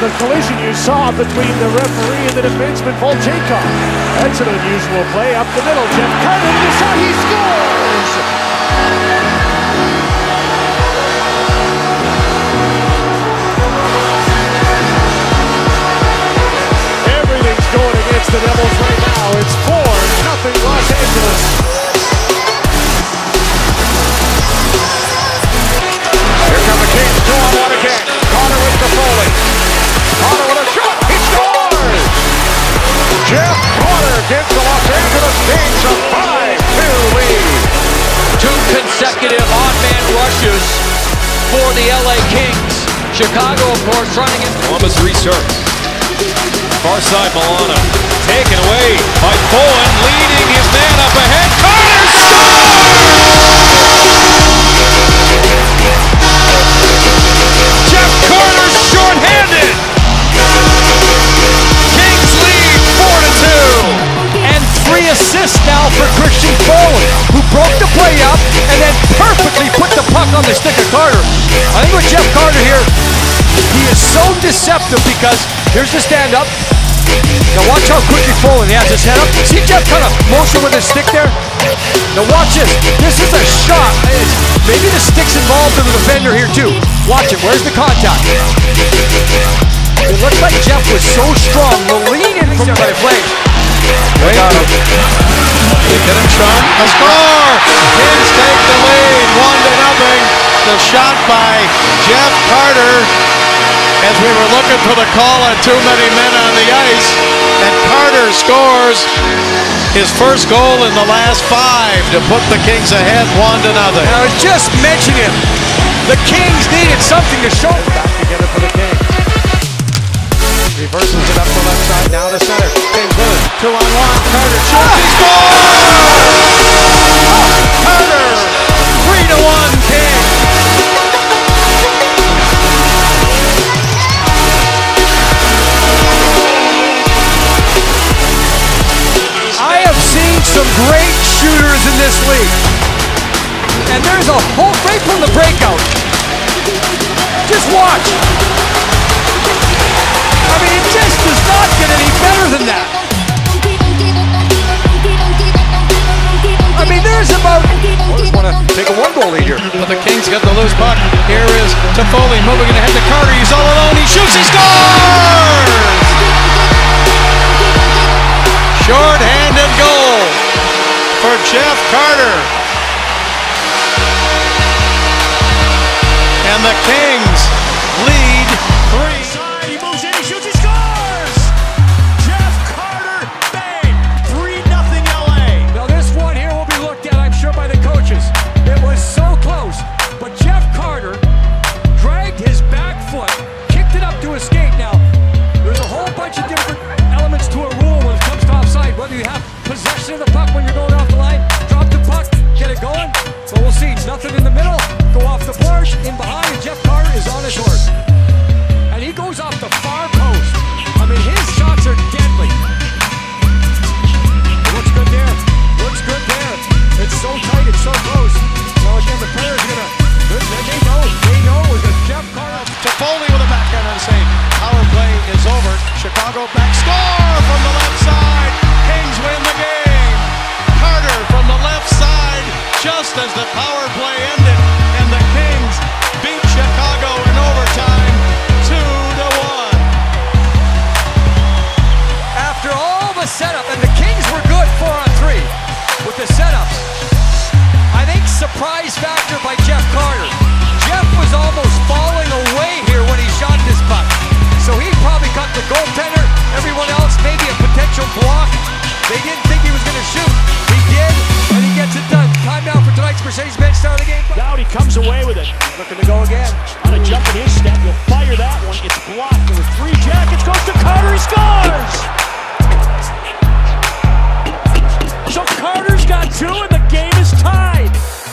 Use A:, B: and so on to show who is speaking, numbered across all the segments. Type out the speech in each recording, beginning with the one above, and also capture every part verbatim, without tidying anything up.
A: the collision you saw between the referee and the defenseman, Volchenkov. That's an unusual play up the middle. Jeff Carter with a shot, he scores! Everything's going against the Devils right now. It's four nothing Los Angeles. Here come the Kings, two on one again. Connor with the Foley. Connor with a shot, he scores! Jeff Carter gives the Los Angeles Kings a five two lead.
B: Two consecutive odd-man rushes for the L A Kings. Chicago, of course, trying to get...
C: Columbus restarts. Far side, Milano. Taken away by Bowen, leading his man up ahead. Carter scores! Jeff Carter short-handed. Kings lead four to two.
D: And three assists now for Christian Foley, who broke the play up and then perfectly put the puck on the stick of Carter. I think with Jeff Carter here, he is so deceptive because here's the stand-up. Now watch how quickly Foley has his head up. See Jeff kind of motion with his stick there? Now watch this. This is a shot. It's, maybe the stick's involved in the defender here too. Watch it. Where's the contact? It looks like Jeff was so strong. The lean in from by the Flames.
C: They got him. They get him shot. A score! Kings take the lead, one to nothing. The shot by Jeff Carter. As we were looking for the call on too many men on the ice, and Carter scores his first goal in the last five to put the Kings ahead one to nothing.
D: I was just mentioning it. The Kings needed something to show.
A: Back together for the Kings. Reverses it up the left side, now to center. Kings win it. Two on one. Carter shoots. He scores! Carter! Three to one Kings.
D: Some great shooters in this league. And there's a whole, right from the breakout. Just watch. I mean, it just does not get any better than that. I mean, there's about... I just want to take a one-goal lead here.
C: But the Kings got the loose puck. Here is Toffoli moving it ahead to Carter. He's all alone. He shoots. He scores! Short-handed goal for Jeff Carter. And the Kings lead three.
A: He moves in, he shoots, he scores! Jeff Carter, bang! three nothing L A.
D: Now this one here will be looked at, I'm sure, by the coaches. It was so close, but Jeff Carter dragged his back foot, kicked it up to his skate. Now, there's a whole bunch of different elements to a rule when it comes to offside. Whether you have possession of the puck when you're going off the line, drop the puck, get it going. But we'll see. Nothing in the middle. Go off the board, in behind, and Jeff Carter is on his horse. And he goes off the far post. I mean, his shots are deadly. Looks good there. Looks good there. It's so tight. It's so close. Well, again, the players are gonna. They know. They know it was a Jeff Carter.
C: Toffoli with a backhand on save. Power play is over. Chicago back. Score from the left side. Kings win the game. Carter from the left side, just as the power play ended, and the Kings beat Chicago in overtime, two to one.
D: After all the setup, and the Kings were good four on three with the setups. I think surprise factor by Jeff Carter. Jeff was almost falling away here when he shot this puck. So he probably got the goaltender, everyone else maybe a potential block. They didn't think he was going to shoot. He did, and he gets it done. Time now for tonight's Mercedes-Benz Star of the Game.
A: Dowdy comes away with it.
D: Looking to go again.
A: On a jump in his step, he'll fire that one. It's blocked. There were three Jackets. Goes to Carter. He scores! So Carter's got two, and the game is tied.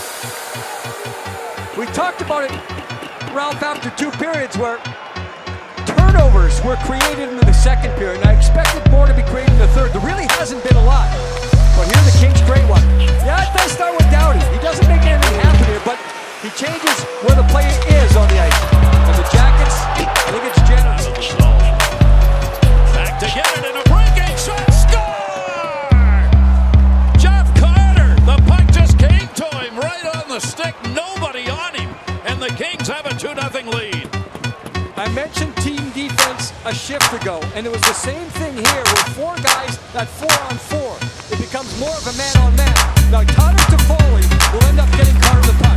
D: We talked about it, Ralph, after two periods where turnovers were created in the second period, and I expected more to be created in the third. There really hasn't been a lot. But here the Kings create one. Yeah, it does start with Dowdy. He doesn't make anything happen here, but he changes where the player is on the ice. And the Jackets, I think it's generous. shift ago, and it was the same thing here with four guys, that four on four. It becomes more of a man on man. Now Tyler Toffoli will end up getting Carter the puck.